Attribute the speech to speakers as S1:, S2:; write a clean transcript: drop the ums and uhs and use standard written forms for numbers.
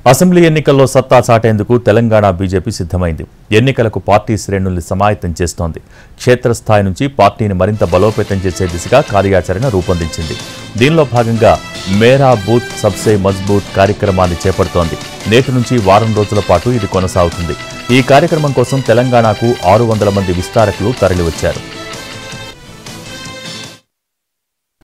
S1: Assembly ఎన్నికల్లో సత్తా చాటేందుకు Telangana BJP సిద్ధమైంది. ఎన్నికలకు పార్టీ శ్రేణుల్ని సమాయత్తం చేస్తోంది. క్షేత్రస్థాయి నుంచి పార్టీని మరింత బలోపేతం చేసే దిశగా కార్యాచరణ రూపొందించింది. దీనిలో భాగంగా మేరా బూత్ సబ్సే మజ్బూత్ కార్యక్రమాన్ని చేపడుతోంది. నేటి నుంచి వారం రోజుల పాటు ఇది కొనసాగుతుంది. ఈ కార్యక్రమం కోసం తెలంగాణకు 600 మంది విస్తారకులు తరలివచ్చారు.